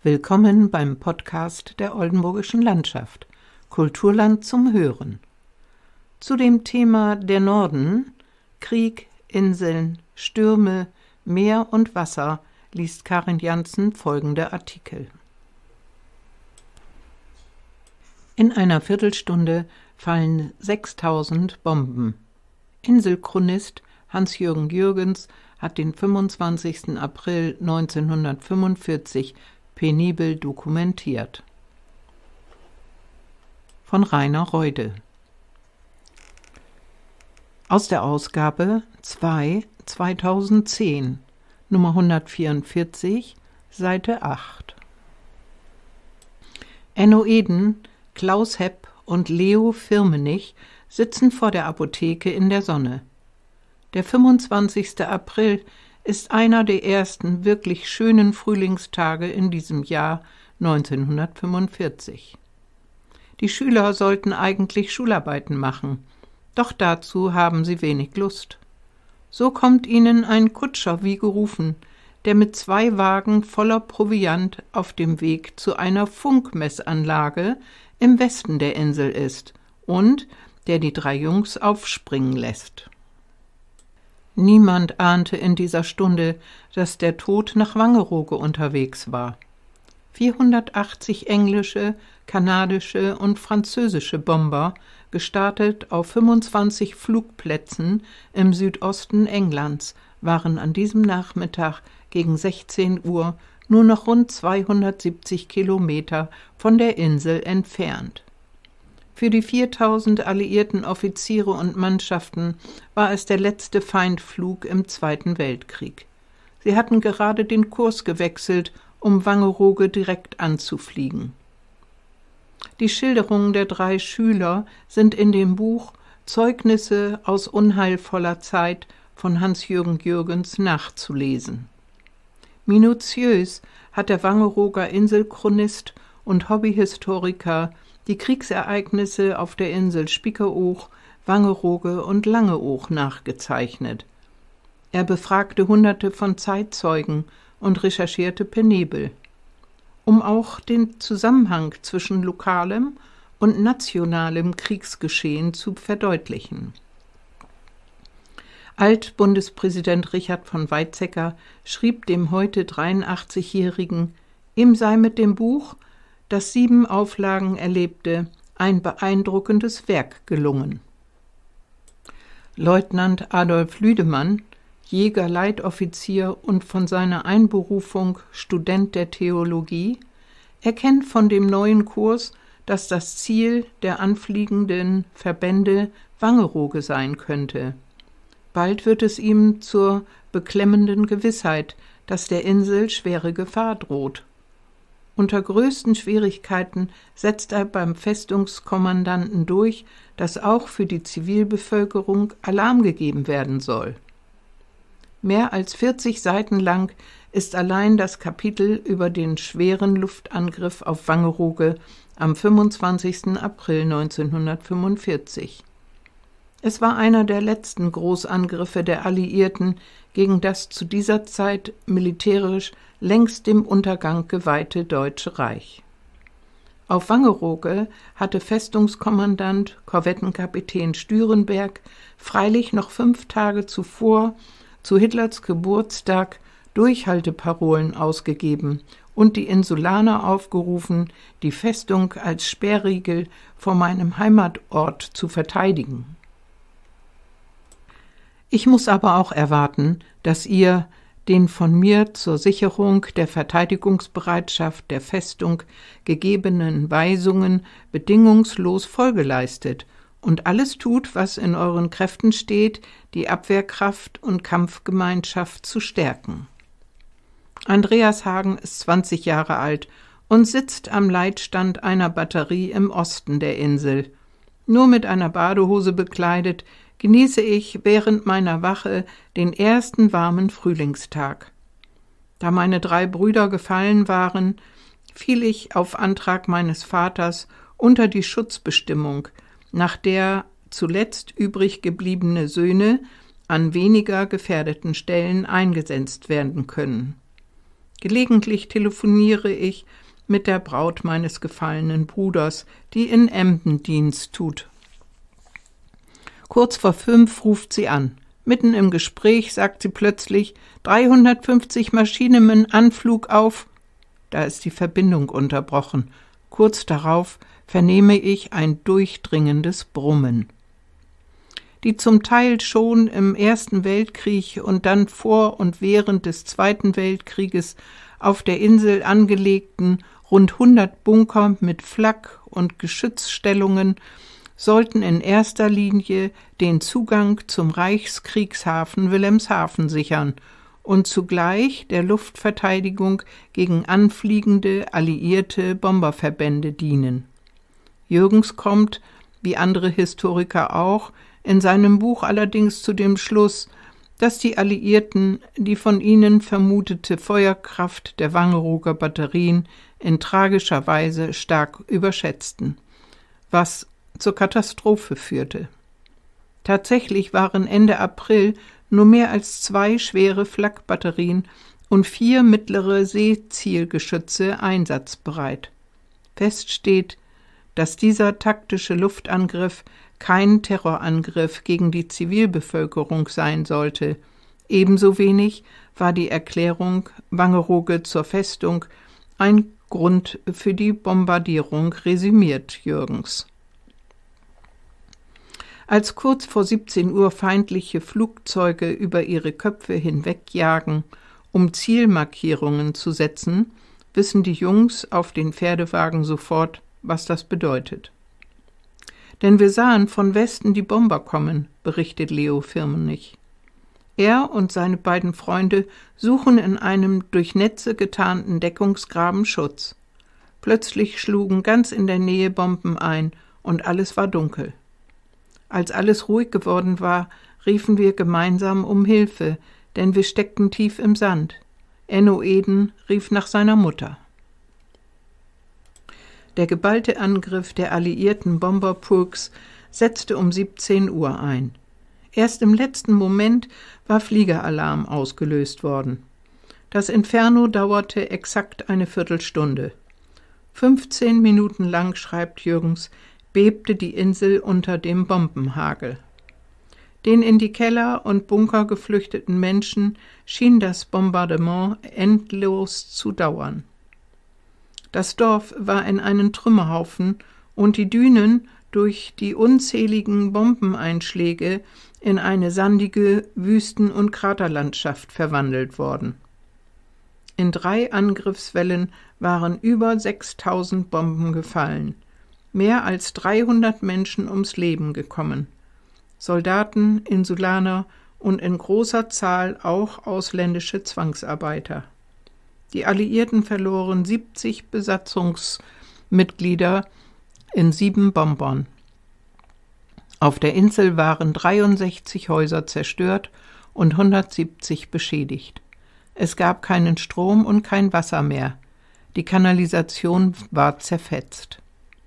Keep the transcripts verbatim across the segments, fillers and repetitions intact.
Willkommen beim Podcast der Oldenburgischen Landschaft, Kulturland zum Hören. Zu dem Thema der Norden, Krieg, Inseln, Stürme, Meer und Wasser liest Karin Janzen folgende Artikel. In einer Viertelstunde fallen sechstausend Bomben. Inselchronist Hans-Jürgen Jürgens hat den fünfundzwanzigsten April neunzehnhundertfünfundvierzig penibel dokumentiert. Von Rainer Reude. Aus der Ausgabe zwei zweitausendzehn, Nummer hundertvierundvierzig, Seite acht. Enno Eden, Klaus Hepp und Leo Firmenich sitzen vor der Apotheke in der Sonne. Der fünfundzwanzigste April ist einer der ersten wirklich schönen Frühlingstage in diesem Jahr neunzehnhundertfünfundvierzig. Die Schüler sollten eigentlich Schularbeiten machen, doch dazu haben sie wenig Lust. So kommt ihnen ein Kutscher wie gerufen, der mit zwei Wagen voller Proviant auf dem Weg zu einer Funkmessanlage im Westen der Insel ist und der die drei Jungs aufspringen lässt. Niemand ahnte in dieser Stunde, dass der Tod nach Wangerooge unterwegs war. vierhundertachtzig englische, kanadische und französische Bomber, gestartet auf fünfundzwanzig Flugplätzen im Südosten Englands, waren an diesem Nachmittag gegen sechzehn Uhr nur noch rund zweihundertsiebzig Kilometer von der Insel entfernt. Für die viertausend alliierten Offiziere und Mannschaften war es der letzte Feindflug im Zweiten Weltkrieg. Sie hatten gerade den Kurs gewechselt, um Wangerooge direkt anzufliegen. Die Schilderungen der drei Schüler sind in dem Buch Zeugnisse aus unheilvoller Zeit von Hans-Jürgen Jürgens nachzulesen. Minutiös hat der Wangerooger Inselchronist und Hobbyhistoriker die Kriegsereignisse auf der Insel Spiekeroog, Wangerooge und Langeoog nachgezeichnet. Er befragte Hunderte von Zeitzeugen und recherchierte penibel, um auch den Zusammenhang zwischen lokalem und nationalem Kriegsgeschehen zu verdeutlichen. Altbundespräsident Richard von Weizsäcker schrieb dem heute dreiundachtzigjährigen, ihm sei mit dem Buch, das sieben Auflagen erlebte, ein beeindruckendes Werk gelungen. Leutnant Adolf Lüdemann, Jägerleitoffizier und von seiner Einberufung Student der Theologie, erkennt von dem neuen Kurs, dass das Ziel der anfliegenden Verbände Wangerooge sein könnte. Bald wird es ihm zur beklemmenden Gewissheit, dass der Insel schwere Gefahr droht. Unter größten Schwierigkeiten setzt er beim Festungskommandanten durch, dass auch für die Zivilbevölkerung Alarm gegeben werden soll. Mehr als vierzig Seiten lang ist allein das Kapitel über den schweren Luftangriff auf Wangerooge am fünfundzwanzigsten April neunzehnhundertfünfundvierzig. Es war einer der letzten Großangriffe der Alliierten gegen das zu dieser Zeit militärisch längst dem Untergang geweihte Deutsche Reich. Auf Wangerooge hatte Festungskommandant Korvettenkapitän Stürenberg freilich noch fünf Tage zuvor zu Hitlers Geburtstag Durchhalteparolen ausgegeben und die Insulaner aufgerufen, die Festung als Sperrriegel vor meinem Heimatort zu verteidigen. Ich muss aber auch erwarten, dass ihr den von mir zur Sicherung der Verteidigungsbereitschaft der Festung gegebenen Weisungen bedingungslos Folge leistet und alles tut, was in euren Kräften steht, die Abwehrkraft und Kampfgemeinschaft zu stärken. Andreas Hagen ist zwanzig Jahre alt und sitzt am Leitstand einer Batterie im Osten der Insel. Nur mit einer Badehose bekleidet, genieße ich während meiner Wache den ersten warmen Frühlingstag. Da meine drei Brüder gefallen waren, fiel ich auf Antrag meines Vaters unter die Schutzbestimmung, nach der zuletzt übrig gebliebene Söhne an weniger gefährdeten Stellen eingesetzt werden können. Gelegentlich telefoniere ich mit der Braut meines gefallenen Bruders, die in Emden Dienst tut. Kurz vor fünf ruft sie an. Mitten im Gespräch sagt sie plötzlich, dreihundertfünfzig Maschinen Anflug auf. Da ist die Verbindung unterbrochen. Kurz darauf vernehme ich ein durchdringendes Brummen. Die zum Teil schon im Ersten Weltkrieg und dann vor und während des Zweiten Weltkrieges auf der Insel angelegten rund hundert Bunker mit Flak- und Geschützstellungen sollten in erster Linie den Zugang zum Reichskriegshafen Wilhelmshaven sichern und zugleich der Luftverteidigung gegen anfliegende alliierte Bomberverbände dienen. Jürgens kommt, wie andere Historiker auch, in seinem Buch allerdings zu dem Schluss, dass die Alliierten die von ihnen vermutete Feuerkraft der Wangerooger Batterien in tragischer Weise stark überschätzten, was zur Katastrophe führte. Tatsächlich waren Ende April nur mehr als zwei schwere Flak-Batterien und vier mittlere Seezielgeschütze einsatzbereit. Fest steht, dass dieser taktische Luftangriff kein Terrorangriff gegen die Zivilbevölkerung sein sollte. Ebenso wenig war die Erklärung Wangerooge zur Festung ein Grund für die Bombardierung, resümiert Jürgens. Als kurz vor siebzehn Uhr feindliche Flugzeuge über ihre Köpfe hinwegjagen, um Zielmarkierungen zu setzen, wissen die Jungs auf den Pferdewagen sofort, was das bedeutet. Denn wir sahen von Westen die Bomber kommen, berichtet Leo Firmenich. Er und seine beiden Freunde suchen in einem durch Netze getarnten Deckungsgraben Schutz. Plötzlich schlugen ganz in der Nähe Bomben ein und alles war dunkel. Als alles ruhig geworden war, riefen wir gemeinsam um Hilfe, denn wir steckten tief im Sand. Enno Eden rief nach seiner Mutter. Der geballte Angriff der alliierten Bomberpulks setzte um siebzehn Uhr ein. Erst im letzten Moment war Fliegeralarm ausgelöst worden. Das Inferno dauerte exakt eine Viertelstunde. Fünfzehn Minuten lang, schreibt Jürgens, bebte die Insel unter dem Bombenhagel. Den in die Keller und Bunker geflüchteten Menschen schien das Bombardement endlos zu dauern. Das Dorf war in einen Trümmerhaufen und die Dünen durch die unzähligen Bombeneinschläge in eine sandige Wüsten- und Kraterlandschaft verwandelt worden. In drei Angriffswellen waren über sechstausend Bomben gefallen, mehr als dreihundert Menschen ums Leben gekommen. Soldaten, Insulaner und in großer Zahl auch ausländische Zwangsarbeiter. Die Alliierten verloren siebzig Besatzungsmitglieder in sieben Bombern. Auf der Insel waren dreiundsechzig Häuser zerstört und hundertsiebzig beschädigt. Es gab keinen Strom und kein Wasser mehr. Die Kanalisation war zerfetzt.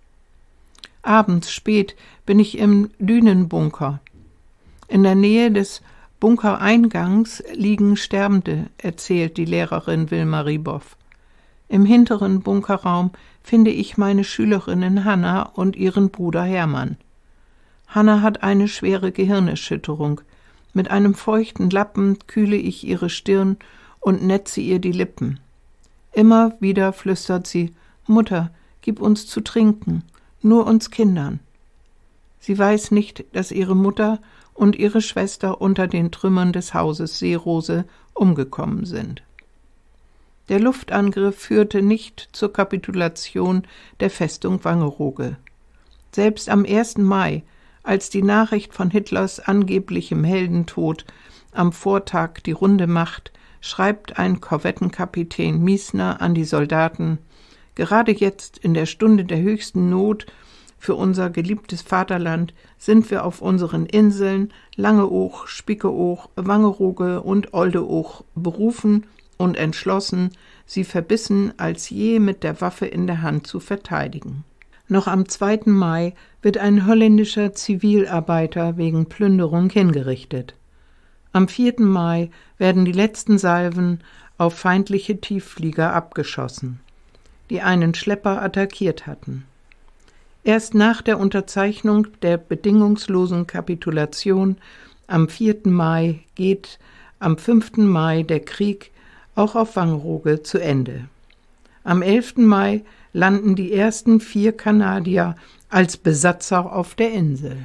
Abends spät bin ich im Dünenbunker. In der Nähe des Bunkereingangs liegen Sterbende, erzählt die Lehrerin Wilma Rieboff. Im hinteren Bunkerraum finde ich meine Schülerinnen Hanna und ihren Bruder Hermann. Hanna hat eine schwere Gehirnerschütterung. Mit einem feuchten Lappen kühle ich ihre Stirn und netze ihr die Lippen. Immer wieder flüstert sie: »Mutter, gib uns zu trinken, nur uns Kindern.« Sie weiß nicht, dass ihre Mutter und ihre Schwester unter den Trümmern des Hauses Seerose umgekommen sind. Der Luftangriff führte nicht zur Kapitulation der Festung Wangerooge. Selbst am ersten Mai, als die Nachricht von Hitlers angeblichem Heldentod am Vortag die Runde macht, schreibt ein Korvettenkapitän Miesner an die Soldaten: »Gerade jetzt, in der Stunde der höchsten Not für unser geliebtes Vaterland, sind wir auf unseren Inseln Langeoog, Spiekeroog, Wangerooge und Oldeoog berufen und entschlossen, sie verbissen als je mit der Waffe in der Hand zu verteidigen.« Noch am zweiten Mai wird ein holländischer Zivilarbeiter wegen Plünderung hingerichtet. Am vierten Mai werden die letzten Salven auf feindliche Tiefflieger abgeschossen, die einen Schlepper attackiert hatten. Erst nach der Unterzeichnung der bedingungslosen Kapitulation am vierten Mai geht am fünften Mai der Krieg auch auf Wangerooge zu Ende. Am elften Mai landen die ersten vier Kanadier als Besatzer auf der Insel.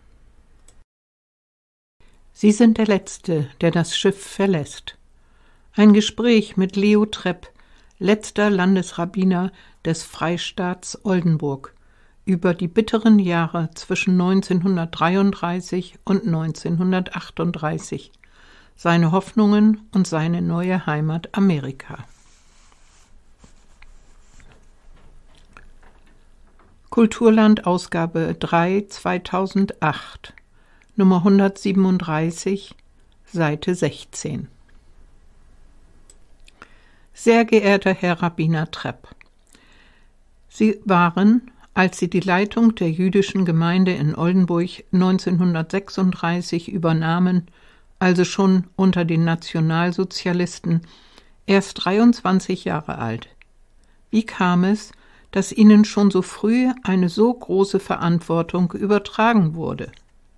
Sie sind der Letzte, der das Schiff verlässt. Ein Gespräch mit Leo Trepp, letzter Landesrabbiner des Freistaats Oldenburg, über die bitteren Jahre zwischen neunzehnhundertdreiunddreißig und neunzehnhundertachtunddreißig, seine Hoffnungen und seine neue Heimat Amerika. Kulturland Ausgabe drei zweitausendacht, Nummer hundertsiebenunddreißig, Seite sechzehn. Sehr geehrter Herr Rabbiner Trepp, Sie waren, als Sie die Leitung der jüdischen Gemeinde in Oldenburg neunzehnhundertsechsunddreißig übernahmen, also schon unter den Nationalsozialisten, erst dreiundzwanzig Jahre alt. Wie kam es, dass Ihnen schon so früh eine so große Verantwortung übertragen wurde?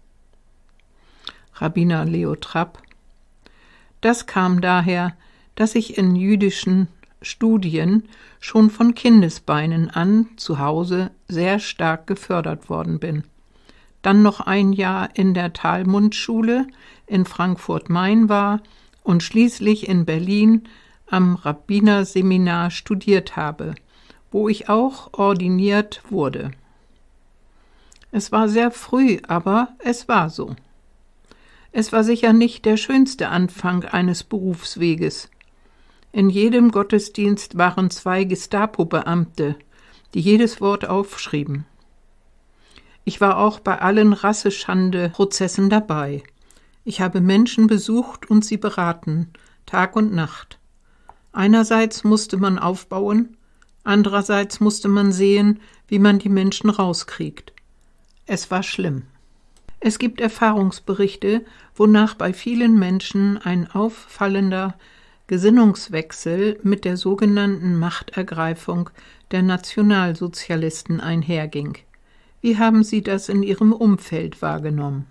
Rabbiner Leo Trepp: Das kam daher, dass ich in jüdischen Studien schon von Kindesbeinen an zu Hause sehr stark gefördert worden bin. Dann noch ein Jahr in der Talmudschule in Frankfurt-Main war und schließlich in Berlin am Rabbinerseminar studiert habe, wo ich auch ordiniert wurde. Es war sehr früh, aber es war so. Es war sicher nicht der schönste Anfang eines Berufsweges. In jedem Gottesdienst waren zwei Gestapo-Beamte, die jedes Wort aufschrieben. Ich war auch bei allen Rasseschande-Prozessen dabei. Ich habe Menschen besucht und sie beraten, Tag und Nacht. Einerseits musste man aufbauen, andererseits musste man sehen, wie man die Menschen rauskriegt. Es war schlimm. Es gibt Erfahrungsberichte, wonach bei vielen Menschen ein auffallender Gesinnungswechsel mit der sogenannten Machtergreifung der Nationalsozialisten einherging. Wie haben Sie das in Ihrem Umfeld wahrgenommen?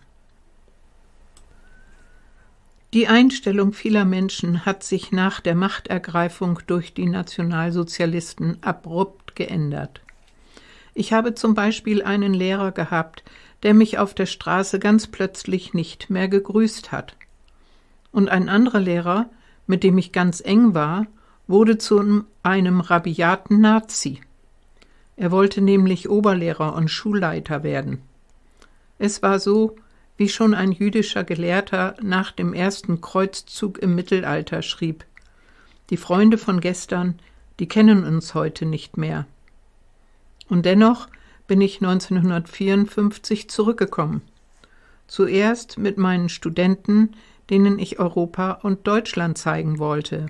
Die Einstellung vieler Menschen hat sich nach der Machtergreifung durch die Nationalsozialisten abrupt geändert. Ich habe zum Beispiel einen Lehrer gehabt, der mich auf der Straße ganz plötzlich nicht mehr gegrüßt hat. Und ein anderer Lehrer, mit dem ich ganz eng war, wurde zu einem rabiaten Nazi. Er wollte nämlich Oberlehrer und Schulleiter werden. Es war so, wie schon ein jüdischer Gelehrter nach dem ersten Kreuzzug im Mittelalter schrieb: Die Freunde von gestern, die kennen uns heute nicht mehr. Und dennoch bin ich neunzehnhundertvierundfünfzig zurückgekommen. Zuerst mit meinen Studenten, denen ich Europa und Deutschland zeigen wollte.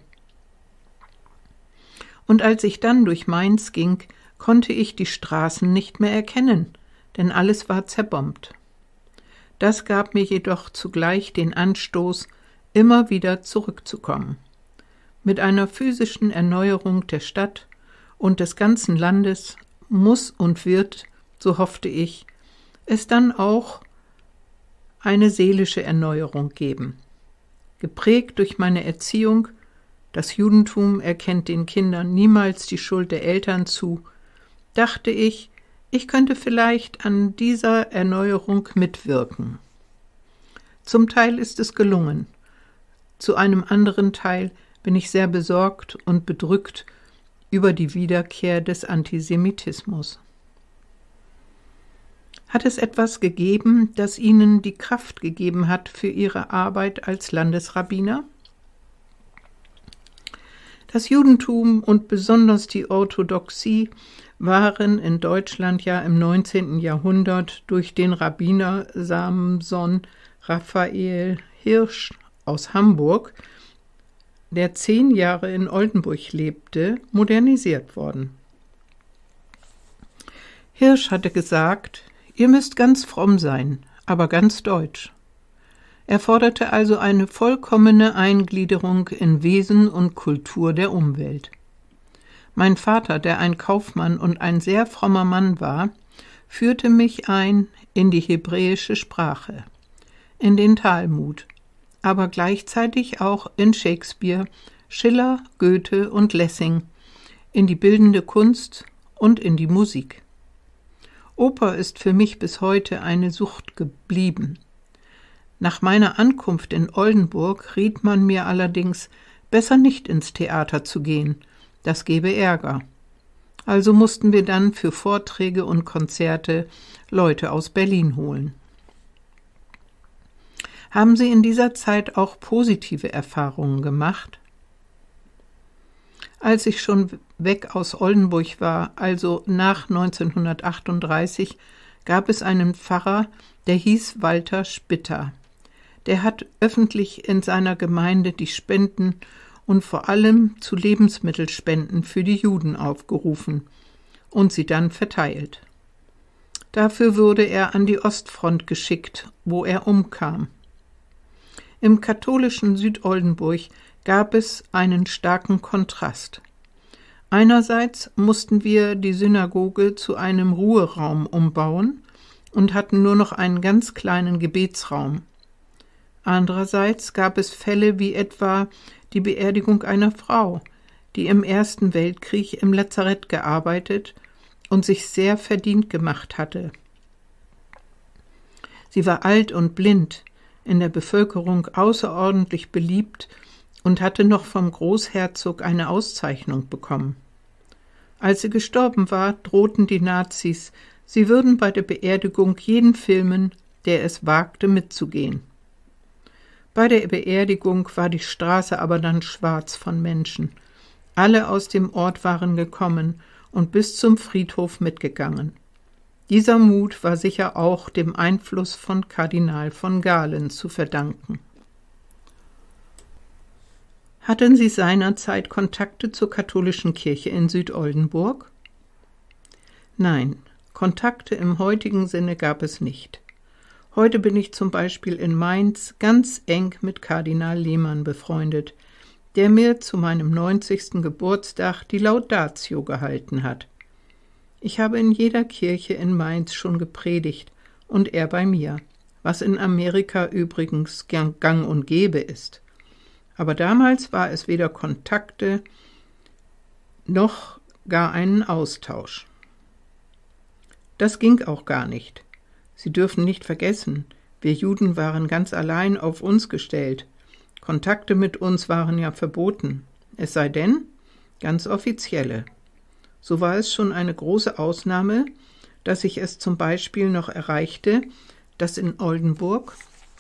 Und als ich dann durch Mainz ging, konnte ich die Straßen nicht mehr erkennen, denn alles war zerbombt. Das gab mir jedoch zugleich den Anstoß, immer wieder zurückzukommen. Mit einer physischen Erneuerung der Stadt und des ganzen Landes muss und wird, so hoffte ich, es dann auch eine seelische Erneuerung geben. Geprägt durch meine Erziehung, das Judentum erkennt den Kindern niemals die Schuld der Eltern zu, dachte ich, ich könnte vielleicht an dieser Erneuerung mitwirken. Zum Teil ist es gelungen. Zu einem anderen Teil bin ich sehr besorgt und bedrückt über die Wiederkehr des Antisemitismus. Hat es etwas gegeben, das Ihnen die Kraft gegeben hat für Ihre Arbeit als Landesrabbiner? Das Judentum und besonders die Orthodoxie waren in Deutschland ja im neunzehnten Jahrhundert durch den Rabbiner Samson Raphael Hirsch aus Hamburg, der zehn Jahre in Oldenburg lebte, modernisiert worden. Hirsch hatte gesagt: Ihr müsst ganz fromm sein, aber ganz deutsch. Er forderte also eine vollkommene Eingliederung in Wesen und Kultur der Umwelt. Mein Vater, der ein Kaufmann und ein sehr frommer Mann war, führte mich ein in die hebräische Sprache, in den Talmud, aber gleichzeitig auch in Shakespeare, Schiller, Goethe und Lessing, in die bildende Kunst und in die Musik. Oper ist für mich bis heute eine Sucht geblieben. Nach meiner Ankunft in Oldenburg riet man mir allerdings, besser nicht ins Theater zu gehen, das gebe Ärger. Also mussten wir dann für Vorträge und Konzerte Leute aus Berlin holen. Haben Sie in dieser Zeit auch positive Erfahrungen gemacht? Als ich schon weg aus Oldenburg war, also nach neunzehnhundertachtunddreißig, gab es einen Pfarrer, der hieß Walter Spitter. Der hat öffentlich in seiner Gemeinde die Spenden und vor allem zu Lebensmittelspenden für die Juden aufgerufen und sie dann verteilt. Dafür wurde er an die Ostfront geschickt, wo er umkam. Im katholischen Südoldenburg gab es einen starken Kontrast. Einerseits mussten wir die Synagoge zu einem Ruheraum umbauen und hatten nur noch einen ganz kleinen Gebetsraum. Andererseits gab es Fälle wie etwa die Beerdigung einer Frau, die im Ersten Weltkrieg im Lazarett gearbeitet und sich sehr verdient gemacht hatte. Sie war alt und blind, in der Bevölkerung außerordentlich beliebt und hatte noch vom Großherzog eine Auszeichnung bekommen. Als sie gestorben war, drohten die Nazis, sie würden bei der Beerdigung jeden filmen, der es wagte mitzugehen. Bei der Beerdigung war die Straße aber dann schwarz von Menschen. Alle aus dem Ort waren gekommen und bis zum Friedhof mitgegangen. Dieser Mut war sicher auch dem Einfluss von Kardinal von Galen zu verdanken. Hatten Sie seinerzeit Kontakte zur katholischen Kirche in Südoldenburg? Nein, Kontakte im heutigen Sinne gab es nicht. Heute bin ich zum Beispiel in Mainz ganz eng mit Kardinal Lehmann befreundet, der mir zu meinem neunzigsten Geburtstag die Laudatio gehalten hat. Ich habe in jeder Kirche in Mainz schon gepredigt und er bei mir, was in Amerika übrigens gang und gäbe ist. Aber damals war es weder Kontakte noch gar einen Austausch. Das ging auch gar nicht. Sie dürfen nicht vergessen, wir Juden waren ganz allein auf uns gestellt. Kontakte mit uns waren ja verboten, es sei denn, ganz offizielle. So war es schon eine große Ausnahme, dass ich es zum Beispiel noch erreichte, dass in Oldenburg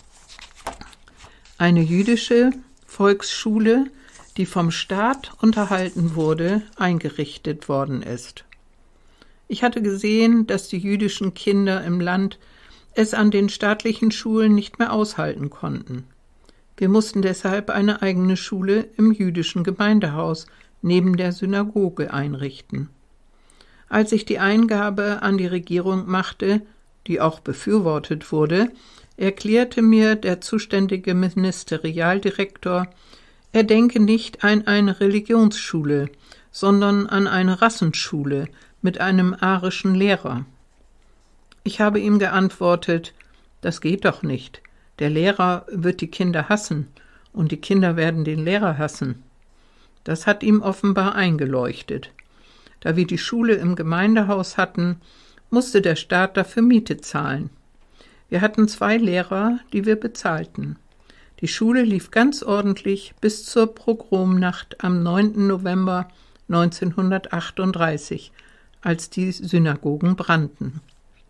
eine jüdische Volksschule, die vom Staat unterhalten wurde, eingerichtet worden ist. Ich hatte gesehen, dass die jüdischen Kinder im Land es an den staatlichen Schulen nicht mehr aushalten konnten. Wir mussten deshalb eine eigene Schule im jüdischen Gemeindehaus neben der Synagoge einrichten. Als ich die Eingabe an die Regierung machte, die auch befürwortet wurde, erklärte mir der zuständige Ministerialdirektor, er denke nicht an eine Religionsschule, sondern an eine Rassenschule mit einem arischen Lehrer. Ich habe ihm geantwortet, das geht doch nicht. Der Lehrer wird die Kinder hassen und die Kinder werden den Lehrer hassen. Das hat ihm offenbar eingeleuchtet. Da wir die Schule im Gemeindehaus hatten, musste der Staat dafür Miete zahlen. Wir hatten zwei Lehrer, die wir bezahlten. Die Schule lief ganz ordentlich bis zur Pogromnacht am neunten November neunzehnhundertachtunddreißig, als die Synagogen brannten.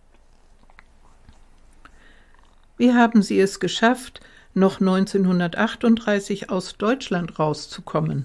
Wie haben Sie es geschafft, noch neunzehnhundertachtunddreißig aus Deutschland rauszukommen?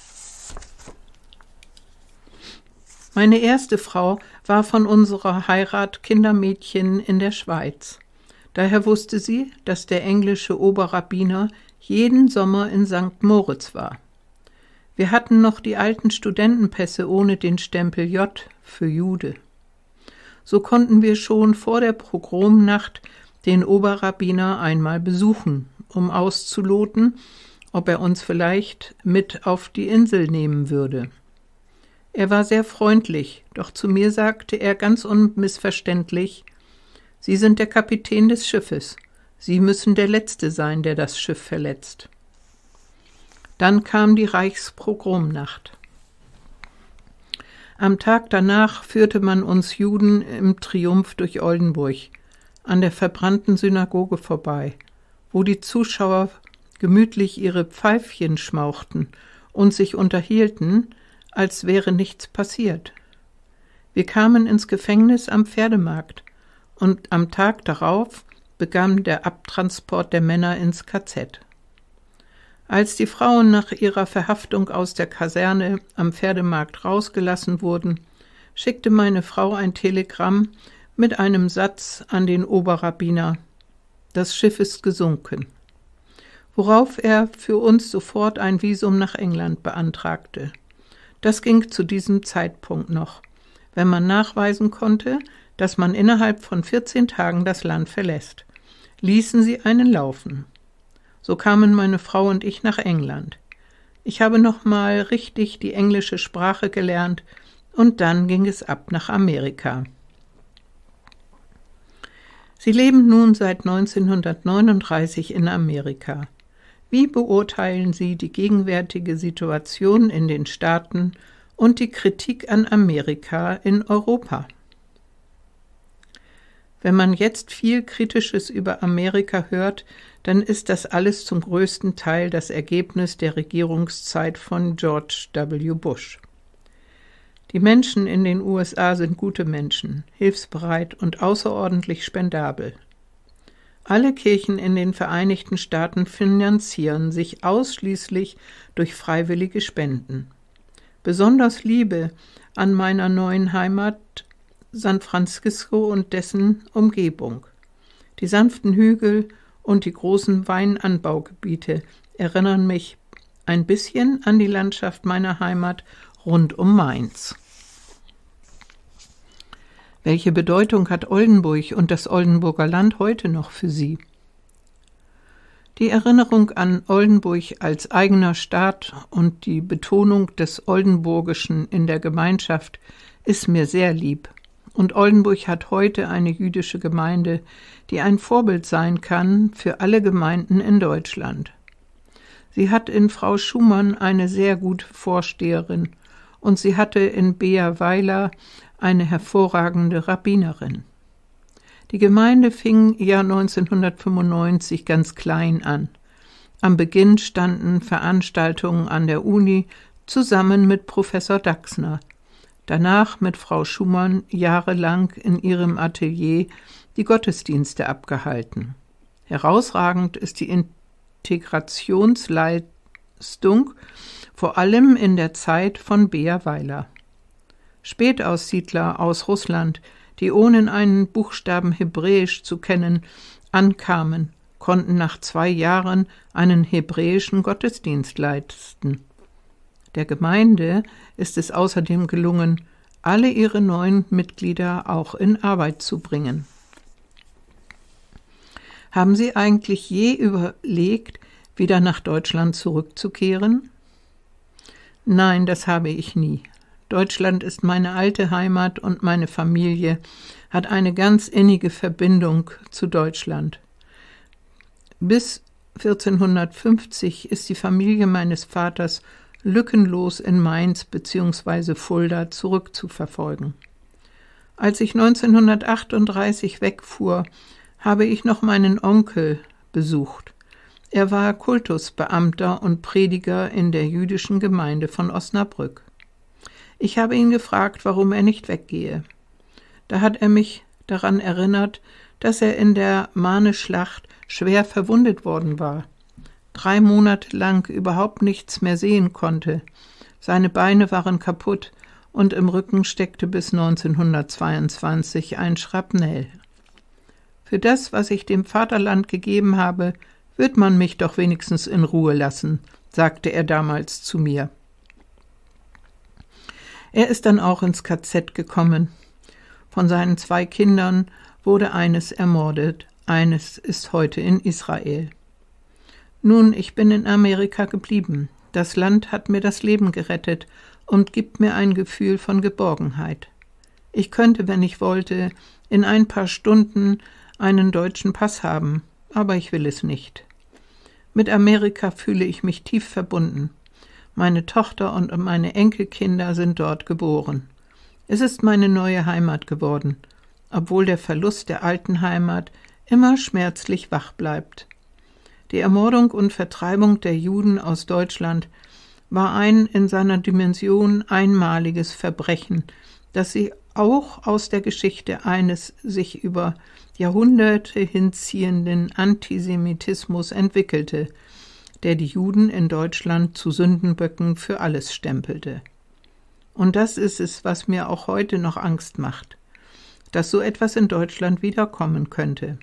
Meine erste Frau war von unserer Heirat Kindermädchen in der Schweiz. Daher wusste sie, dass der englische Oberrabbiner jeden Sommer in Sankt Moritz war. Wir hatten noch die alten Studentenpässe ohne den Stempel J für Jude. So konnten wir schon vor der Pogromnacht den Oberrabbiner einmal besuchen um auszuloten, ob er uns vielleicht mit auf die Insel nehmen würde. Er war sehr freundlich, doch zu mir sagte er ganz unmissverständlich: »Sie sind der Kapitän des Schiffes. Sie müssen der Letzte sein, der das Schiff verletzt.« Dann kam die Reichspogromnacht. Am Tag danach führte man uns Juden im Triumph durch Oldenburg, an der verbrannten Synagoge vorbei, wo die Zuschauer gemütlich ihre Pfeifchen schmauchten und sich unterhielten, als wäre nichts passiert. Wir kamen ins Gefängnis am Pferdemarkt und am Tag darauf begann der Abtransport der Männer ins K Z. Als die Frauen nach ihrer Verhaftung aus der Kaserne am Pferdemarkt rausgelassen wurden, schickte meine Frau ein Telegramm mit einem Satz an den Oberrabbiner: »Das Schiff ist gesunken«, worauf er für uns sofort ein Visum nach England beantragte. Das ging zu diesem Zeitpunkt noch, wenn man nachweisen konnte, dass man innerhalb von vierzehn Tagen das Land verlässt. Ließen sie einen laufen. So kamen meine Frau und ich nach England. Ich habe noch mal richtig die englische Sprache gelernt und dann ging es ab nach Amerika. Sie leben nun seit neunzehnhundertneununddreißig in Amerika. Wie beurteilen Sie die gegenwärtige Situation in den Staaten und die Kritik an Amerika in Europa? Wenn man jetzt viel Kritisches über Amerika hört, dann ist das alles zum größten Teil das Ergebnis der Regierungszeit von George W. Bush. Die Menschen in den U S A sind gute Menschen, hilfsbereit und außerordentlich spendabel. Alle Kirchen in den Vereinigten Staaten finanzieren sich ausschließlich durch freiwillige Spenden. Besonders Liebe an meiner neuen Heimat San Francisco und dessen Umgebung. Die sanften Hügel und die großen Weinanbaugebiete erinnern mich ein bisschen an die Landschaft meiner Heimat rund um Mainz. Welche Bedeutung hat Oldenburg und das Oldenburger Land heute noch für Sie? Die Erinnerung an Oldenburg als eigener Staat und die Betonung des Oldenburgischen in der Gemeinschaft ist mir sehr lieb. Und Oldenburg hat heute eine jüdische Gemeinde, die ein Vorbild sein kann für alle Gemeinden in Deutschland. Sie hat in Frau Schumann eine sehr gute Vorsteherin und sie hatte in Bea Weiler eine hervorragende Rabbinerin. Die Gemeinde fing ja neunzehnhundertfünfundneunzig ganz klein an. Am Beginn standen Veranstaltungen an der Uni zusammen mit Professor Daxner, danach mit Frau Schumann jahrelang in ihrem Atelier die Gottesdienste abgehalten. Herausragend ist die Integrationsleistung, vor allem in der Zeit von Bea Weiler. Spätaussiedler aus Russland, die ohne einen Buchstaben Hebräisch zu kennen, ankamen, konnten nach zwei Jahren einen hebräischen Gottesdienst leisten. Der Gemeinde ist es außerdem gelungen, alle ihre neuen Mitglieder auch in Arbeit zu bringen. Haben Sie eigentlich je überlegt, wieder nach Deutschland zurückzukehren? Nein, das habe ich nie. Deutschland ist meine alte Heimat und meine Familie hat eine ganz innige Verbindung zu Deutschland. Bis vierzehnhundertfünfzig ist die Familie meines Vaters lückenlos in Mainz bzw. Fulda zurückzuverfolgen. Als ich neunzehnhundertachtunddreißig wegfuhr, habe ich noch meinen Onkel besucht. Er war Kultusbeamter und Prediger in der jüdischen Gemeinde von Osnabrück. Ich habe ihn gefragt, warum er nicht weggehe. Da hat er mich daran erinnert, dass er in der Marne-Schlacht schwer verwundet worden war, drei Monate lang überhaupt nichts mehr sehen konnte. Seine Beine waren kaputt und im Rücken steckte bis neunzehnhundertzweiundzwanzig ein Schrapnell. Für das, was ich dem Vaterland gegeben habe, wird man mich doch wenigstens in Ruhe lassen, sagte er damals zu mir. Er ist dann auch ins K Z gekommen. Von seinen zwei Kindern wurde eines ermordet, eines ist heute in Israel. Nun, ich bin in Amerika geblieben. Das Land hat mir das Leben gerettet und gibt mir ein Gefühl von Geborgenheit. Ich könnte, wenn ich wollte, in ein paar Stunden einen deutschen Pass haben, aber ich will es nicht. Mit Amerika fühle ich mich tief verbunden. Meine Tochter und meine Enkelkinder sind dort geboren. Es ist meine neue Heimat geworden, obwohl der Verlust der alten Heimat immer schmerzlich wach bleibt. Die Ermordung und Vertreibung der Juden aus Deutschland war ein in seiner Dimension einmaliges Verbrechen, das sie auch aus der Geschichte eines sich über Jahrhunderte hinziehenden Antisemitismus entwickelte, der die Juden in Deutschland zu Sündenböcken für alles stempelte. Und das ist es, was mir auch heute noch Angst macht, dass so etwas in Deutschland wiederkommen könnte.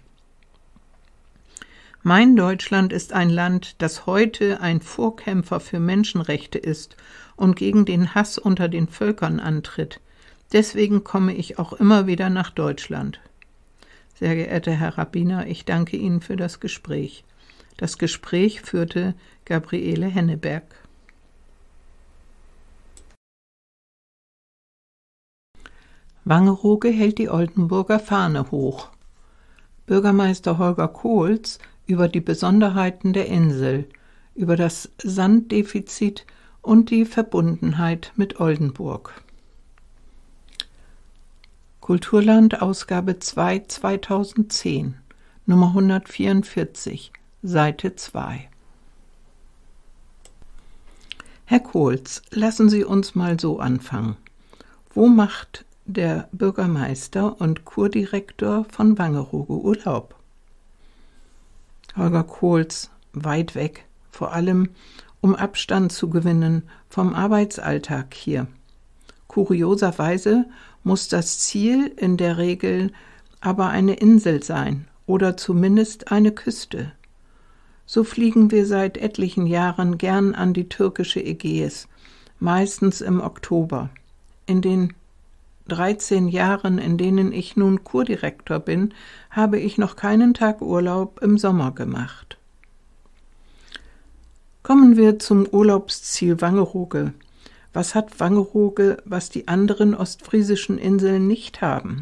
Mein Deutschland ist ein Land, das heute ein Vorkämpfer für Menschenrechte ist und gegen den Hass unter den Völkern antritt. Deswegen komme ich auch immer wieder nach Deutschland. Sehr geehrter Herr Rabbiner, ich danke Ihnen für das Gespräch. Das Gespräch führte Gabriele Henneberg. Wangerooge hält die Oldenburger Fahne hoch. Bürgermeister Holger Kohls über die Besonderheiten der Insel, über das Sanddefizit und die Verbundenheit mit Oldenburg. Kulturland, Ausgabe zwei, zweitausendzehn, Nummer hundertvierundvierzig, Seite zwei. Herr Kohls, lassen Sie uns mal so anfangen. Wo macht der Bürgermeister und Kurdirektor von Wangerooge Urlaub? Holger Kohls, weit weg, vor allem um Abstand zu gewinnen vom Arbeitsalltag hier. Kurioserweise muss das Ziel in der Regel aber eine Insel sein oder zumindest eine Küste. So fliegen wir seit etlichen Jahren gern an die türkische Ägäis, meistens im Oktober. In den dreizehn Jahren, in denen ich nun Kurdirektor bin, habe ich noch keinen Tag Urlaub im Sommer gemacht. Kommen wir zum Urlaubsziel Wangerooge. Was hat Wangerooge, was die anderen ostfriesischen Inseln nicht haben?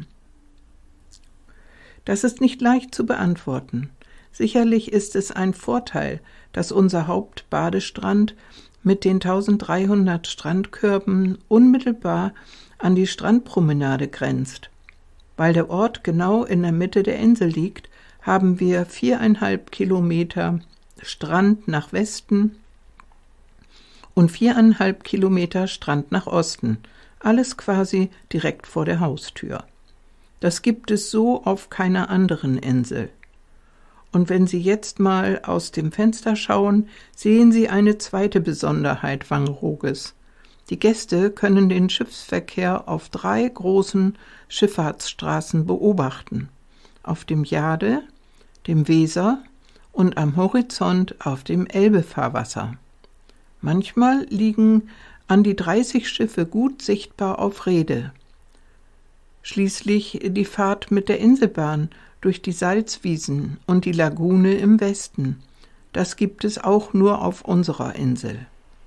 Das ist nicht leicht zu beantworten. Sicherlich ist es ein Vorteil, dass unser Hauptbadestrand mit den dreizehnhundert Strandkörben unmittelbar an die Strandpromenade grenzt. Weil der Ort genau in der Mitte der Insel liegt, haben wir viereinhalb Kilometer Strand nach Westen und viereinhalb Kilometer Strand nach Osten, alles quasi direkt vor der Haustür. Das gibt es so auf keiner anderen Insel. Und wenn Sie jetzt mal aus dem Fenster schauen, sehen Sie eine zweite Besonderheit Wangerooges. Die Gäste können den Schiffsverkehr auf drei großen Schifffahrtsstraßen beobachten. Auf dem Jade, dem Weser und am Horizont auf dem Elbefahrwasser. Manchmal liegen an die dreißig Schiffe gut sichtbar auf Reede. Schließlich die Fahrt mit der Inselbahn durch die Salzwiesen und die Lagune im Westen. Das gibt es auch nur auf unserer Insel.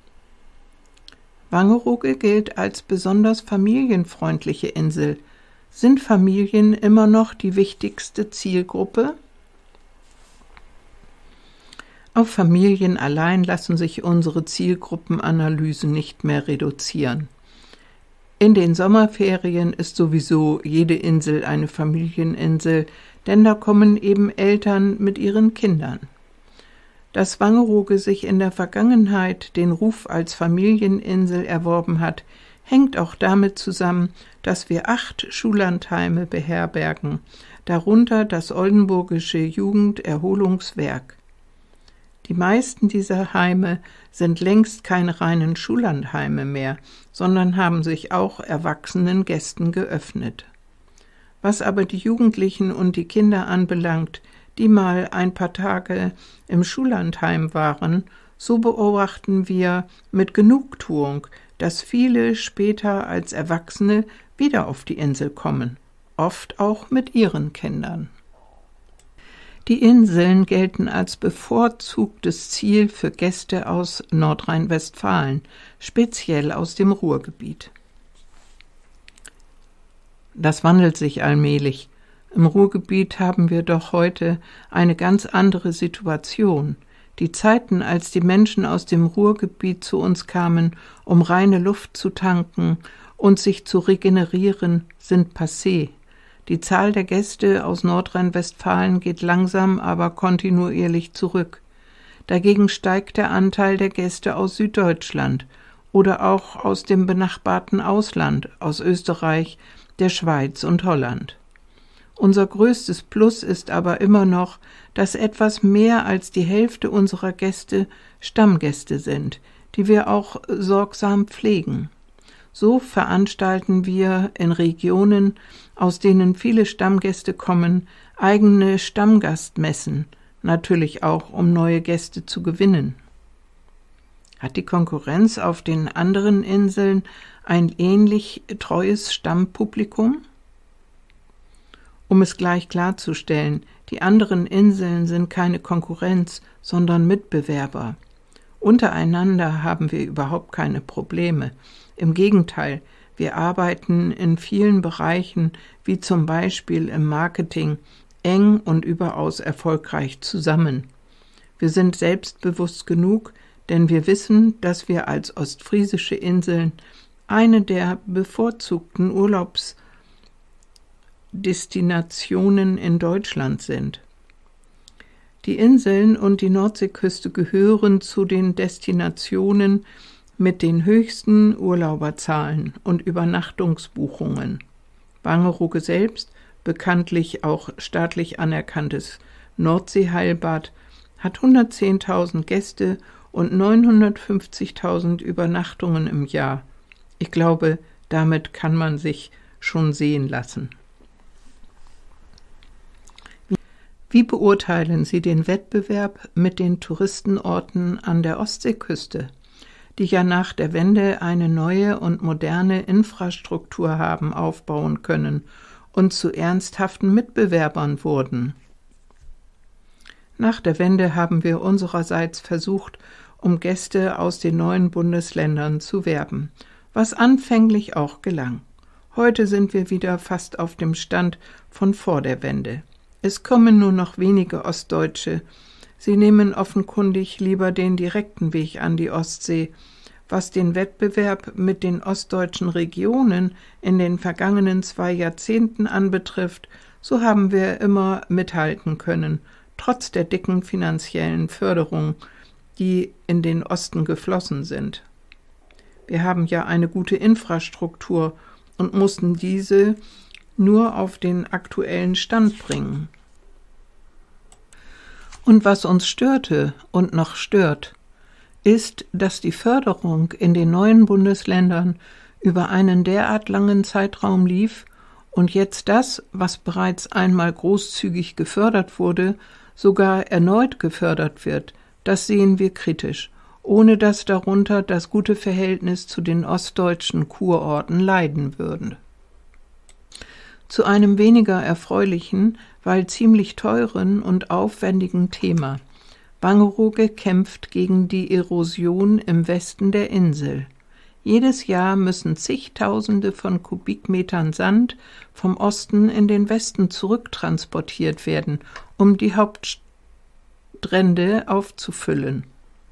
Wangerooge gilt als besonders familienfreundliche Insel. Sind Familien immer noch die wichtigste Zielgruppe? Auf Familien allein lassen sich unsere Zielgruppenanalysen nicht mehr reduzieren. In den Sommerferien ist sowieso jede Insel eine Familieninsel, denn da kommen eben Eltern mit ihren Kindern. Dass Wangerooge sich in der Vergangenheit den Ruf als Familieninsel erworben hat, hängt auch damit zusammen, dass wir acht Schullandheime beherbergen, darunter das Oldenburgische Jugenderholungswerk. Die meisten dieser Heime sind längst keine reinen Schullandheime mehr, sondern haben sich auch erwachsenen Gästen geöffnet. Was aber die Jugendlichen und die Kinder anbelangt, die mal ein paar Tage im Schullandheim waren, so beobachten wir mit Genugtuung, dass viele später als Erwachsene wieder auf die Insel kommen, oft auch mit ihren Kindern. Die Inseln gelten als bevorzugtes Ziel für Gäste aus Nordrhein-Westfalen, speziell aus dem Ruhrgebiet. Das wandelt sich allmählich. Im Ruhrgebiet haben wir doch heute eine ganz andere Situation. Die Zeiten, als die Menschen aus dem Ruhrgebiet zu uns kamen, um reine Luft zu tanken und sich zu regenerieren, sind passé. Die Zahl der Gäste aus Nordrhein-Westfalen geht langsam, aber kontinuierlich zurück. Dagegen steigt der Anteil der Gäste aus Süddeutschland oder auch aus dem benachbarten Ausland, aus Österreich, der Schweiz und Holland. Unser größtes Plus ist aber immer noch, dass etwas mehr als die Hälfte unserer Gäste Stammgäste sind, die wir auch sorgsam pflegen. So veranstalten wir in Regionen, aus denen viele Stammgäste kommen, eigene Stammgastmessen, natürlich auch, um neue Gäste zu gewinnen. Hat die Konkurrenz auf den anderen Inseln ein ähnlich treues Stammpublikum? Um es gleich klarzustellen, die anderen Inseln sind keine Konkurrenz, sondern Mitbewerber. Untereinander haben wir überhaupt keine Probleme. Im Gegenteil, wir arbeiten in vielen Bereichen, wie zum Beispiel im Marketing, eng und überaus erfolgreich zusammen. Wir sind selbstbewusst genug, denn wir wissen, dass wir als ostfriesische Inseln eine der bevorzugten Urlaubsdestinationen in Deutschland sind. Die Inseln und die Nordseeküste gehören zu den Destinationen mit den höchsten Urlauberzahlen und Übernachtungsbuchungen. Wangerooge selbst, bekanntlich auch staatlich anerkanntes Nordseeheilbad, hat hundertzehntausend Gäste und neunhundertfünfzigtausend Übernachtungen im Jahr. Ich glaube, damit kann man sich schon sehen lassen. Wie beurteilen Sie den Wettbewerb mit den Touristenorten an der Ostseeküste, die ja nach der Wende eine neue und moderne Infrastruktur haben aufbauen können und zu ernsthaften Mitbewerbern wurden? Nach der Wende haben wir unsererseits versucht, um Gäste aus den neuen Bundesländern zu werben, was anfänglich auch gelang. Heute sind wir wieder fast auf dem Stand von vor der Wende. Es kommen nur noch wenige Ostdeutsche. Sie nehmen offenkundig lieber den direkten Weg an die Ostsee. Was den Wettbewerb mit den ostdeutschen Regionen in den vergangenen zwei Jahrzehnten anbetrifft, so haben wir immer mithalten können, trotz der dicken finanziellen Förderung, die in den Osten geflossen sind. Wir haben ja eine gute Infrastruktur und mussten diese nur auf den aktuellen Stand bringen. Und was uns störte und noch stört, ist, dass die Förderung in den neuen Bundesländern über einen derart langen Zeitraum lief und jetzt das, was bereits einmal großzügig gefördert wurde, sogar erneut gefördert wird. Das sehen wir kritisch, ohne dass darunter das gute Verhältnis zu den ostdeutschen Kurorten leiden würde. Zu einem weniger erfreulichen, weil ziemlich teuren und aufwendigen Thema. Wangerooge kämpft gegen die Erosion im Westen der Insel. Jedes Jahr müssen zigtausende von Kubikmetern Sand vom Osten in den Westen zurücktransportiert werden, um die Hauptstrände aufzufüllen.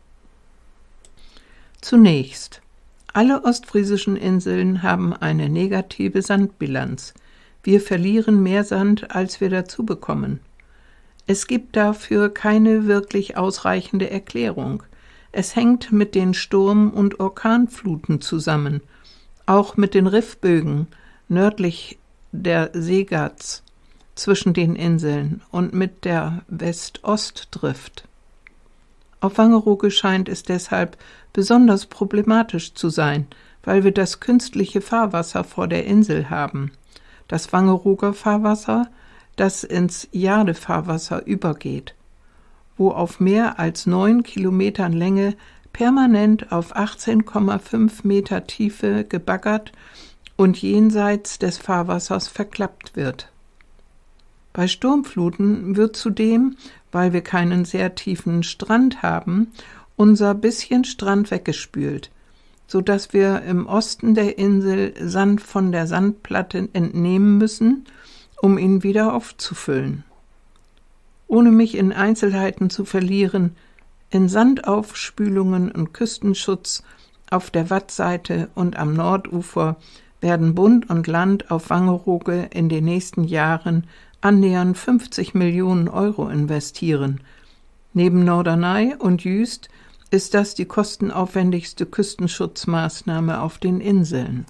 Zunächst: Alle ostfriesischen Inseln haben eine negative Sandbilanz. Wir verlieren mehr Sand, als wir dazu bekommen. Es gibt dafür keine wirklich ausreichende Erklärung. Es hängt mit den Sturm- und Orkanfluten zusammen, auch mit den Riffbögen nördlich der Seegats zwischen den Inseln und mit der West-Ost-Drift. Auf Wangerooge scheint es deshalb besonders problematisch zu sein, weil wir das künstliche Fahrwasser vor der Insel haben. Das Wangerooger Fahrwasser, das ins Jade-Fahrwasser übergeht, wo auf mehr als neun Kilometern Länge permanent auf achtzehn Komma fünf Meter Tiefe gebaggert und jenseits des Fahrwassers verklappt wird. Bei Sturmfluten wird zudem, weil wir keinen sehr tiefen Strand haben, unser bisschen Strand weggespült, so dass wir im Osten der Insel Sand von der Sandplatte entnehmen müssen, um ihn wieder aufzufüllen. Ohne mich in Einzelheiten zu verlieren, in Sandaufspülungen und Küstenschutz auf der Wattseite und am Nordufer werden Bund und Land auf Wangerooge in den nächsten Jahren annähernd fünfzig Millionen Euro investieren. Neben Norderney und Jüst ist das die kostenaufwendigste Küstenschutzmaßnahme auf den Inseln.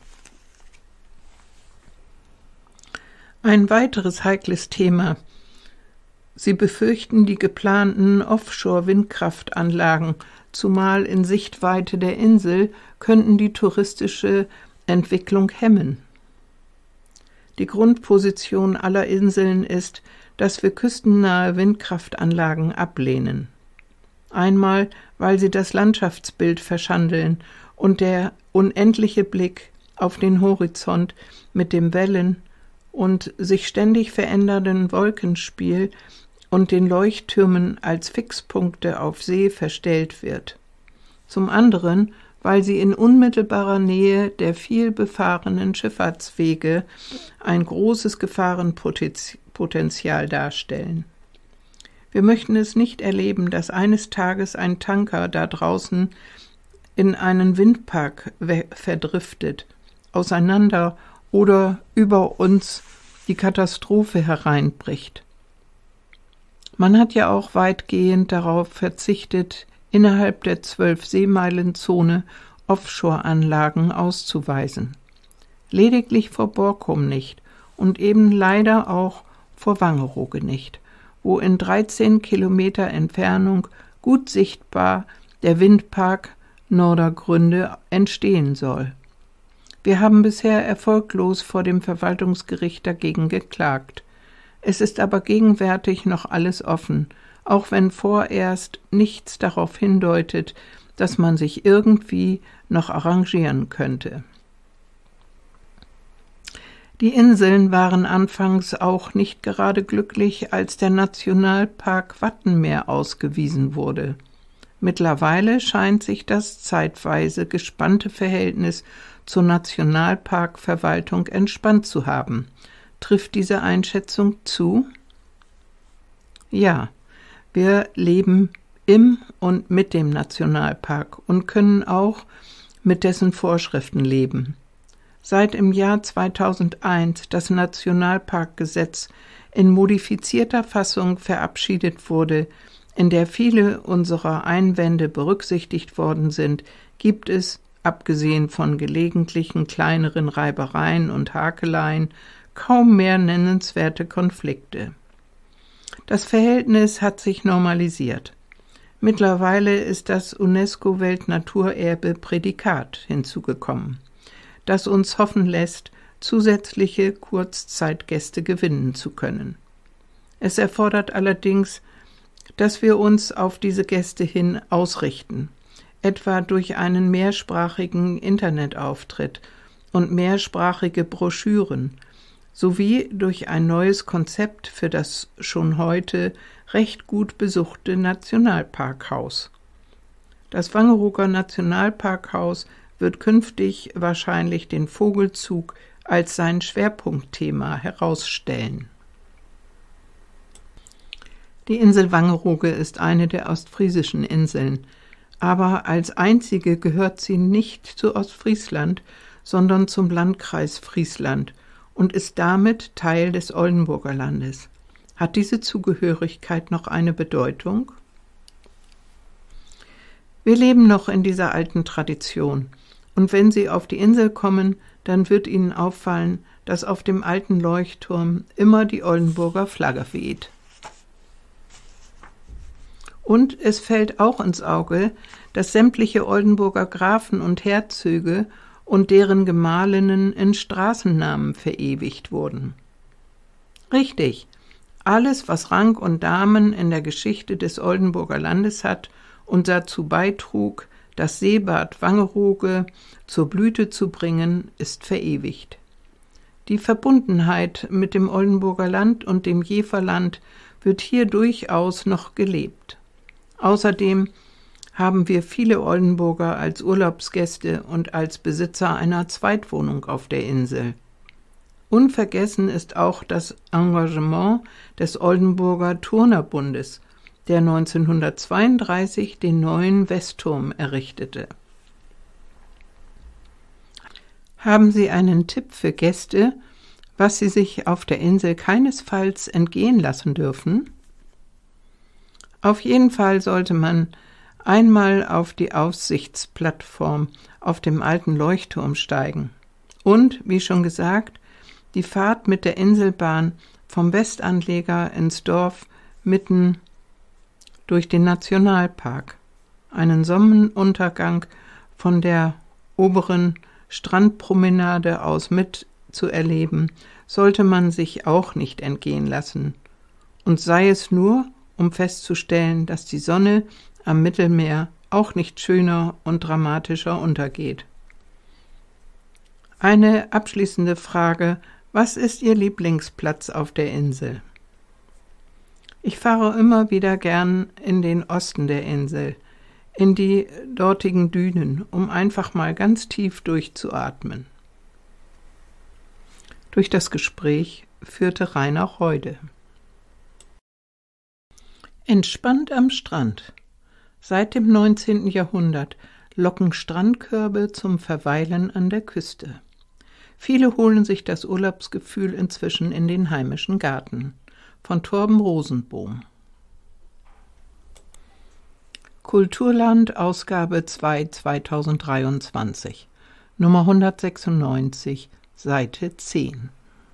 Ein weiteres heikles Thema. Sie befürchten die geplanten Offshore-Windkraftanlagen, zumal in Sichtweite der Insel, könnten die touristische Entwicklung hemmen. Die Grundposition aller Inseln ist, dass wir küstennahe Windkraftanlagen ablehnen. Einmal, weil sie das Landschaftsbild verschandeln und der unendliche Blick auf den Horizont mit dem Wellen- und sich ständig verändernden Wolkenspiel und den Leuchttürmen als Fixpunkte auf See verstellt wird. Zum anderen, weil sie in unmittelbarer Nähe der viel befahrenen Schifffahrtswege ein großes Gefahrenpotenzial darstellen. Wir möchten es nicht erleben, dass eines Tages ein Tanker da draußen in einen Windpark verdriftet, auseinander oder über uns die Katastrophe hereinbricht. Man hat ja auch weitgehend darauf verzichtet, innerhalb der zwölf Seemeilenzone Offshore-Anlagen auszuweisen. Lediglich vor Borkum nicht und eben leider auch vor Wangerooge nicht, wo in dreizehn Kilometer Entfernung gut sichtbar der Windpark Nordergründe entstehen soll. Wir haben bisher erfolglos vor dem Verwaltungsgericht dagegen geklagt. Es ist aber gegenwärtig noch alles offen, auch wenn vorerst nichts darauf hindeutet, dass man sich irgendwie noch arrangieren könnte. Die Inseln waren anfangs auch nicht gerade glücklich, als der Nationalpark Wattenmeer ausgewiesen wurde. Mittlerweile scheint sich das zeitweise gespannte Verhältnis zur Nationalparkverwaltung entspannt zu haben. Trifft diese Einschätzung zu? Ja, wir leben im und mit dem Nationalpark und können auch mit dessen Vorschriften leben. Seit im Jahr zweitausendeins das Nationalparkgesetz in modifizierter Fassung verabschiedet wurde, in der viele unserer Einwände berücksichtigt worden sind, gibt es, abgesehen von gelegentlichen kleineren Reibereien und Hakeleien, kaum mehr nennenswerte Konflikte. Das Verhältnis hat sich normalisiert. Mittlerweile ist das UNESCO-Weltnaturerbe Prädikat hinzugekommen, das uns hoffen lässt, zusätzliche Kurzzeitgäste gewinnen zu können. Es erfordert allerdings, dass wir uns auf diese Gäste hin ausrichten, etwa durch einen mehrsprachigen Internetauftritt und mehrsprachige Broschüren, sowie durch ein neues Konzept für das schon heute recht gut besuchte Nationalparkhaus. Das Wangerooger Nationalparkhaus wird künftig wahrscheinlich den Vogelzug als sein Schwerpunktthema herausstellen. Die Insel Wangerooge ist eine der ostfriesischen Inseln, aber als einzige gehört sie nicht zu Ostfriesland, sondern zum Landkreis Friesland und ist damit Teil des Oldenburger Landes. Hat diese Zugehörigkeit noch eine Bedeutung? Wir leben noch in dieser alten Tradition, und wenn Sie auf die Insel kommen, dann wird Ihnen auffallen, dass auf dem alten Leuchtturm immer die Oldenburger Flagge weht. Und es fällt auch ins Auge, dass sämtliche Oldenburger Grafen und Herzöge und deren Gemahlinnen in Straßennamen verewigt wurden. Richtig, alles, was Rang und Namen in der Geschichte des Oldenburger Landes hat und dazu beitrug, das Seebad Wangerooge zur Blüte zu bringen, ist verewigt. Die Verbundenheit mit dem Oldenburger Land und dem Jeverland wird hier durchaus noch gelebt. Außerdem haben wir viele Oldenburger als Urlaubsgäste und als Besitzer einer Zweitwohnung auf der Insel. Unvergessen ist auch das Engagement des Oldenburger Turnerbundes, der neunzehnhundertzweiunddreißig den neuen Westturm errichtete. Haben Sie einen Tipp für Gäste, was sie sich auf der Insel keinesfalls entgehen lassen dürfen? Auf jeden Fall sollte man einmal auf die Aussichtsplattform auf dem alten Leuchtturm steigen und, wie schon gesagt, die Fahrt mit der Inselbahn vom Westanleger ins Dorf mitten durch den Nationalpark, einen Sonnenuntergang von der oberen Strandpromenade aus mitzuerleben, sollte man sich auch nicht entgehen lassen, und sei es nur, um festzustellen, dass die Sonne am Mittelmeer auch nicht schöner und dramatischer untergeht. Eine abschließende Frage: Was ist Ihr Lieblingsplatz auf der Insel? Ich fahre immer wieder gern in den Osten der Insel, in die dortigen Dünen, um einfach mal ganz tief durchzuatmen. Durch das Gespräch führte Rainer Heude. Entspannt am Strand. Seit dem neunzehnten Jahrhundert locken Strandkörbe zum Verweilen an der Küste. Viele holen sich das Urlaubsgefühl inzwischen in den heimischen Garten. Von Torben Rosenbohm. Kulturland, Ausgabe zwei zweitausenddreiundzwanzig, Nummer hundertsechsundneunzig, Seite zehn.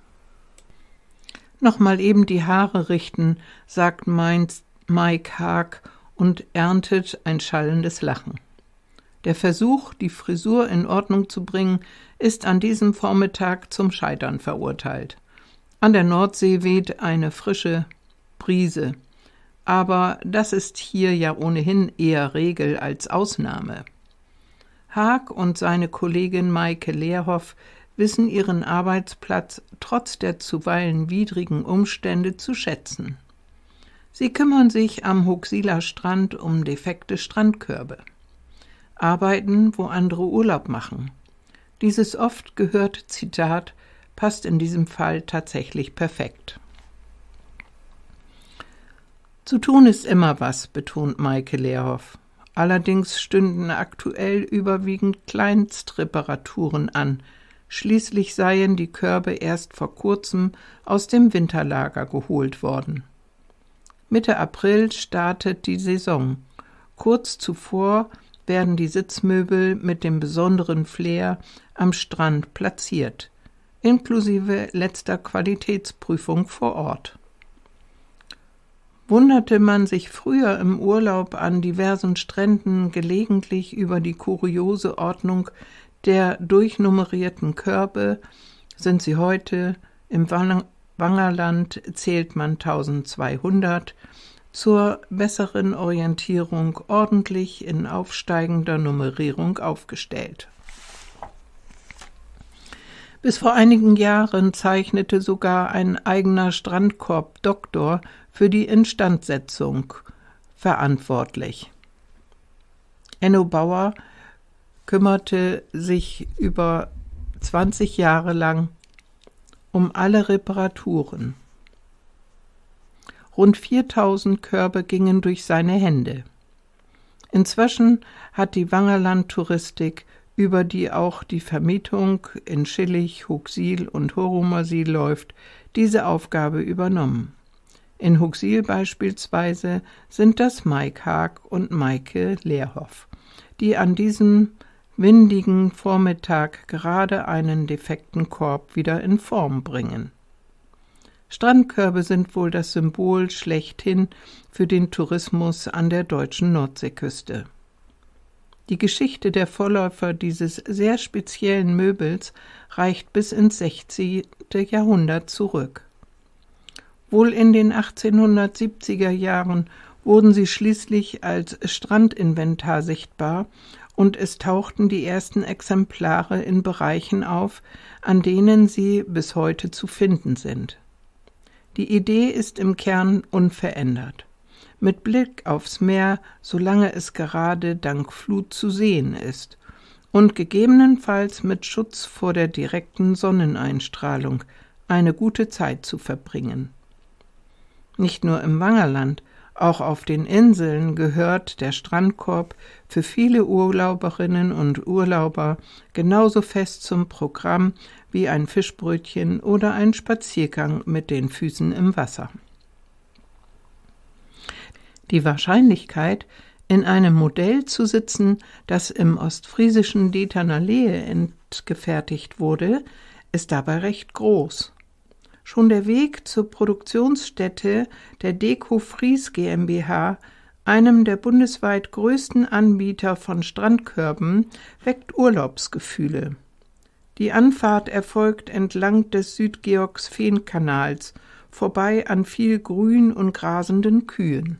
Nochmal eben die Haare richten, sagt Mike Haag und erntet ein schallendes Lachen. Der Versuch, die Frisur in Ordnung zu bringen, ist an diesem Vormittag zum Scheitern verurteilt. An der Nordsee weht eine frische Brise, aber das ist hier ja ohnehin eher Regel als Ausnahme. Haag und seine Kollegin Maike Lehrhoff wissen ihren Arbeitsplatz trotz der zuweilen widrigen Umstände zu schätzen. Sie kümmern sich am Huxiller Strand um defekte Strandkörbe, arbeiten, wo andere Urlaub machen. Dieses oft gehörte Zitat passt in diesem Fall tatsächlich perfekt. Zu tun ist immer was, betont Maike Lehrhoff. Allerdings stünden aktuell überwiegend Kleinstreparaturen an. Schließlich seien die Körbe erst vor kurzem aus dem Winterlager geholt worden. Mitte April startet die Saison. Kurz zuvor werden die Sitzmöbel mit dem besonderen Flair am Strand platziert, inklusive letzter Qualitätsprüfung vor Ort. Wunderte man sich früher im Urlaub an diversen Stränden gelegentlich über die kuriose Ordnung der durchnummerierten Körbe, sind sie heute im Wangerland, zählt man eintausendzweihundert, zur besseren Orientierung ordentlich in aufsteigender Nummerierung aufgestellt. Bis vor einigen Jahren zeichnete sogar ein eigener Strandkorb-Doktor für die Instandsetzung verantwortlich. Enno Bauer kümmerte sich über zwanzig Jahre lang um alle Reparaturen. Rund viertausend Körbe gingen durch seine Hände. Inzwischen hat die Wangerland-Touristik, über die auch die Vermietung in Schillig, Huxil und Horomersiel läuft, diese Aufgabe übernommen. In Huxil beispielsweise sind das Mike Haag und Maike Lehrhoff, die an diesem windigen Vormittag gerade einen defekten Korb wieder in Form bringen. Strandkörbe sind wohl das Symbol schlechthin für den Tourismus an der deutschen Nordseeküste. Die Geschichte der Vorläufer dieses sehr speziellen Möbels reicht bis ins sechzehnte Jahrhundert zurück. Wohl in den achtzehnhundertsiebziger Jahren wurden sie schließlich als Strandinventar sichtbar und es tauchten die ersten Exemplare in Bereichen auf, an denen sie bis heute zu finden sind. Die Idee ist im Kern unverändert. Mit Blick aufs Meer, solange es gerade dank Flut zu sehen ist, und gegebenenfalls mit Schutz vor der direkten Sonneneinstrahlung eine gute Zeit zu verbringen. Nicht nur im Wangerland, auch auf den Inseln gehört der Strandkorb für viele Urlauberinnen und Urlauber genauso fest zum Programm wie ein Fischbrötchen oder ein Spaziergang mit den Füßen im Wasser. Die Wahrscheinlichkeit, in einem Modell zu sitzen, das im ostfriesischen Deternalee entgefertigt wurde, ist dabei recht groß. Schon der Weg zur Produktionsstätte der Deco Fries GmbH, einem der bundesweit größten Anbieter von Strandkörben, weckt Urlaubsgefühle. Die Anfahrt erfolgt entlang des Südgeorgsfehn-Kanals, vorbei an viel Grün und grasenden Kühen.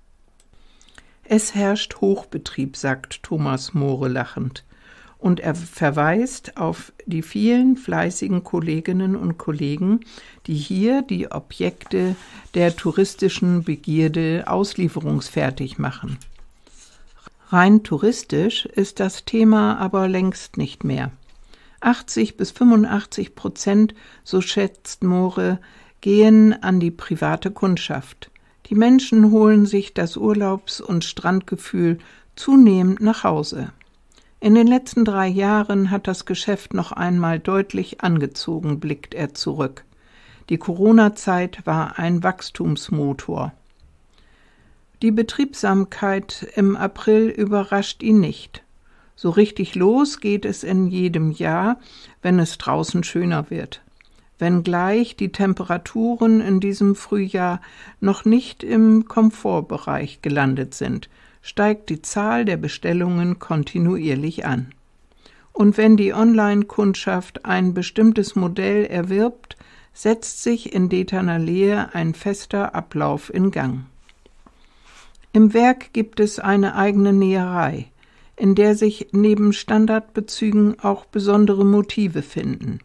Es herrscht Hochbetrieb, sagt Thomas Moore lachend, und er verweist auf die vielen fleißigen Kolleginnen und Kollegen, die hier die Objekte der touristischen Begierde auslieferungsfertig machen. Rein touristisch ist das Thema aber längst nicht mehr. achtzig bis fünfundachtzig Prozent, so schätzt Moore, gehen an die private Kundschaft. Die Menschen holen sich das Urlaubs- und Strandgefühl zunehmend nach Hause. In den letzten drei Jahren hat das Geschäft noch einmal deutlich angezogen, blickt er zurück. Die Corona-Zeit war ein Wachstumsmotor. Die Betriebsamkeit im April überrascht ihn nicht. So richtig los geht es in jedem Jahr, wenn es draußen schöner wird. Wenngleich die Temperaturen in diesem Frühjahr noch nicht im Komfortbereich gelandet sind, steigt die Zahl der Bestellungen kontinuierlich an. Und wenn die Online-Kundschaft ein bestimmtes Modell erwirbt, setzt sich in Deternalee ein fester Ablauf in Gang. Im Werk gibt es eine eigene Näherei, in der sich neben Standardbezügen auch besondere Motive finden.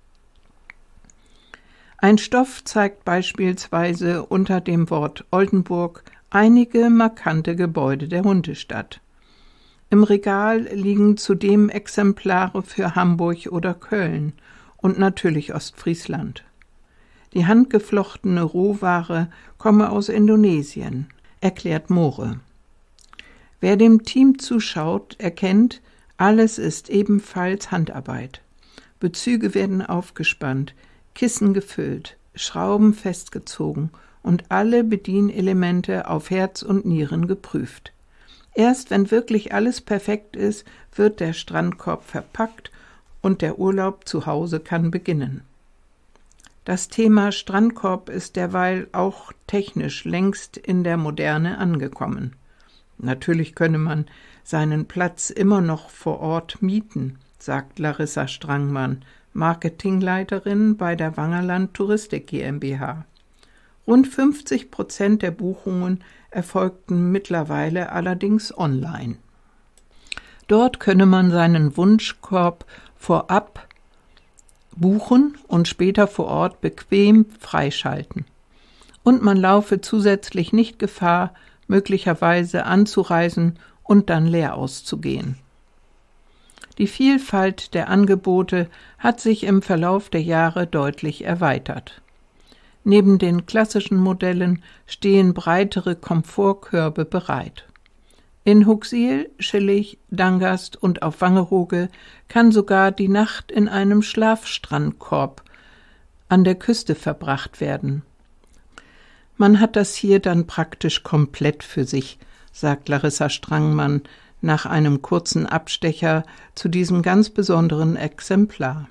Ein Stoff zeigt beispielsweise unter dem Wort Oldenburg einige markante Gebäude der Hundestadt. Im Regal liegen zudem Exemplare für Hamburg oder Köln und natürlich Ostfriesland. Die handgeflochtene Rohware komme aus Indonesien, erklärt Moore. Wer dem Team zuschaut, erkennt, alles ist ebenfalls Handarbeit. Bezüge werden aufgespannt, Kissen gefüllt, Schrauben festgezogen und alle Bedienelemente auf Herz und Nieren geprüft. Erst wenn wirklich alles perfekt ist, wird der Strandkorb verpackt und der Urlaub zu Hause kann beginnen. Das Thema Strandkorb ist derweil auch technisch längst in der Moderne angekommen. Natürlich könne man seinen Platz immer noch vor Ort mieten, sagt Larissa Strangmann, Marketingleiterin bei der Wangerland Touristik GmbH. Rund fünfzig Prozent der Buchungen erfolgten mittlerweile allerdings online. Dort könne man seinen Wunschkorb vorab buchen und später vor Ort bequem freischalten. Und man laufe zusätzlich nicht Gefahr, möglicherweise anzureisen und dann leer auszugehen. Die Vielfalt der Angebote hat sich im Verlauf der Jahre deutlich erweitert. Neben den klassischen Modellen stehen breitere Komfortkörbe bereit. In Huxil, Schillig, Dangast und auf Wangerooge kann sogar die Nacht in einem Schlafstrandkorb an der Küste verbracht werden. Man hat das hier dann praktisch komplett für sich, sagt Larissa Strangmann nach einem kurzen Abstecher zu diesem ganz besonderen Exemplar.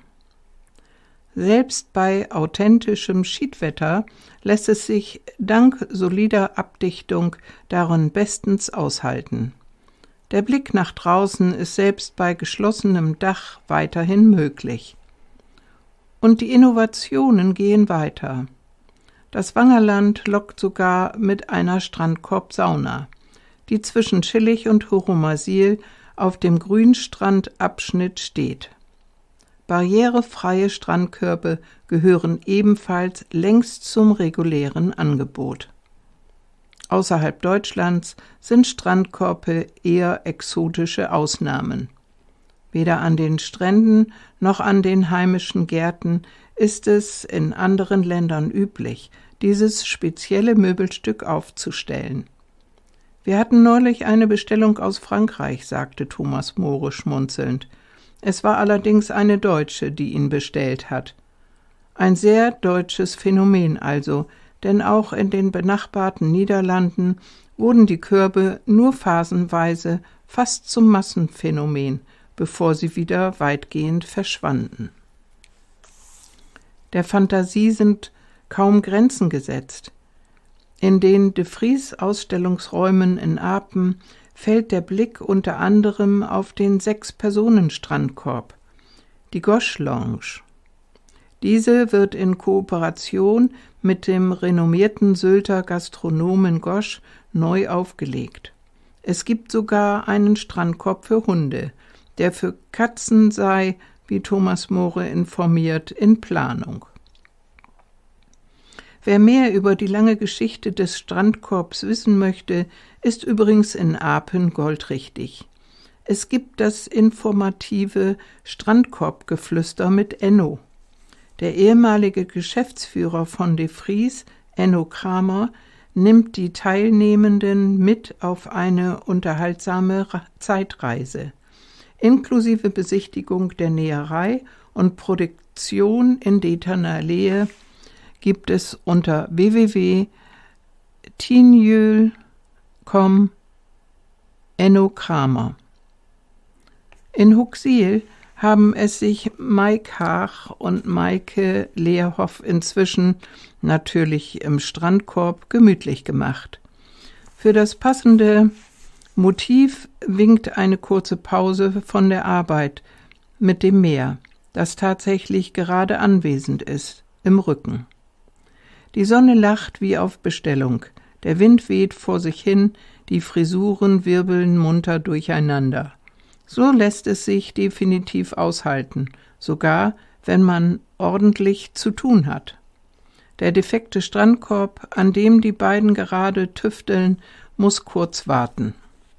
Selbst bei authentischem Schiedwetter lässt es sich dank solider Abdichtung darin bestens aushalten. Der Blick nach draußen ist selbst bei geschlossenem Dach weiterhin möglich. Und die Innovationen gehen weiter. Das Wangerland lockt sogar mit einer Strandkorb-Sauna, die zwischen Schillig und Horumasil auf dem Grünstrandabschnitt steht. Barrierefreie Strandkörbe gehören ebenfalls längst zum regulären Angebot. Außerhalb Deutschlands sind Strandkörbe eher exotische Ausnahmen. Weder an den Stränden noch an den heimischen Gärten ist es in anderen Ländern üblich, dieses spezielle Möbelstück aufzustellen. »Wir hatten neulich eine Bestellung aus Frankreich«, sagte Thomas More schmunzelnd. »Es war allerdings eine Deutsche, die ihn bestellt hat.« Ein sehr deutsches Phänomen also, denn auch in den benachbarten Niederlanden wurden die Körbe nur phasenweise fast zum Massenphänomen, bevor sie wieder weitgehend verschwanden. Der Fantasie sind kaum Grenzen gesetzt. In den de Vries Ausstellungsräumen in Apen fällt der Blick unter anderem auf den Sechs-Personen-Strandkorb, die Gosch Lounge. Diese wird in Kooperation mit dem renommierten Sylter Gastronomen Gosch neu aufgelegt. Es gibt sogar einen Strandkorb für Hunde, der für Katzen sei, wie Thomas More informiert, in Planung. Wer mehr über die lange Geschichte des Strandkorbs wissen möchte, ist übrigens in Apen goldrichtig. Es gibt das informative Strandkorbgeflüster mit Enno. Der ehemalige Geschäftsführer von de Vries, Enno Kramer, nimmt die Teilnehmenden mit auf eine unterhaltsame Zeitreise. Inklusive Besichtigung der Näherei und Produktion in Deeternallee gibt es unter w w w punkt tinjöl punkt com Enno Kramer. In Huxil haben es sich Maik Haag und Maike Leerhoff inzwischen, natürlich im Strandkorb, gemütlich gemacht. Für das passende Motiv winkt eine kurze Pause von der Arbeit mit dem Meer, das tatsächlich gerade anwesend ist, im Rücken. Die Sonne lacht wie auf Bestellung, der Wind weht vor sich hin, die Frisuren wirbeln munter durcheinander. So lässt es sich definitiv aushalten, sogar wenn man ordentlich zu tun hat. Der defekte Strandkorb, an dem die beiden gerade tüfteln, muss kurz warten.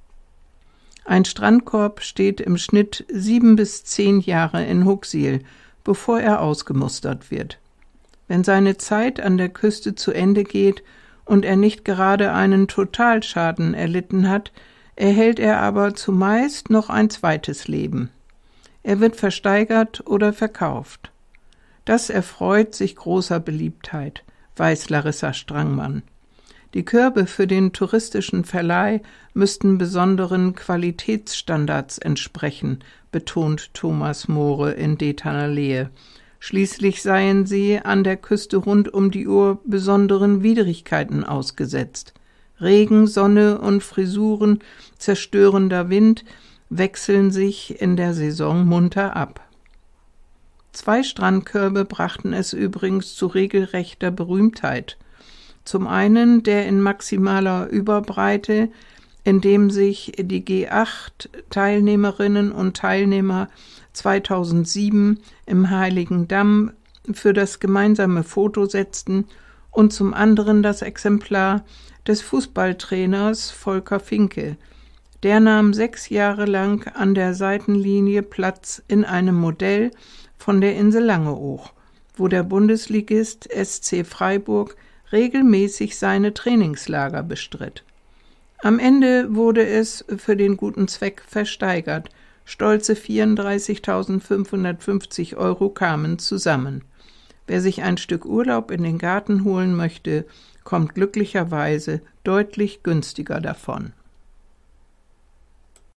Ein Strandkorb steht im Schnitt sieben bis zehn Jahre in Huxil, bevor er ausgemustert wird. Wenn seine Zeit an der Küste zu Ende geht und er nicht gerade einen Totalschaden erlitten hat, erhält er aber zumeist noch ein zweites Leben. Er wird versteigert oder verkauft. Das erfreut sich großer Beliebtheit, weiß Larissa Strangmann. Die Körbe für den touristischen Verleih müssten besonderen Qualitätsstandards entsprechen, betont Thomas More in Deeternallee. Schließlich seien sie an der Küste rund um die Uhr besonderen Widrigkeiten ausgesetzt. Regen, Sonne und Frisuren, zerstörender Wind wechseln sich in der Saison munter ab. Zwei Strandkörbe brachten es übrigens zu regelrechter Berühmtheit. Zum einen der in maximaler Überbreite, in dem sich die G acht Teilnehmerinnen und Teilnehmer zweitausendsieben im Heiligen Damm für das gemeinsame Foto setzten, und zum anderen das Exemplar des Fußballtrainers Volker Finke. Der nahm sechs Jahre lang an der Seitenlinie Platz in einem Modell von der Insel Langeoog, wo der Bundesligist S C Freiburg regelmäßig seine Trainingslager bestritt. Am Ende wurde es für den guten Zweck versteigert. Stolze vierunddreißigtausendfünfhundertfünfzig Euro kamen zusammen. Wer sich ein Stück Urlaub in den Garten holen möchte, kommt glücklicherweise deutlich günstiger davon.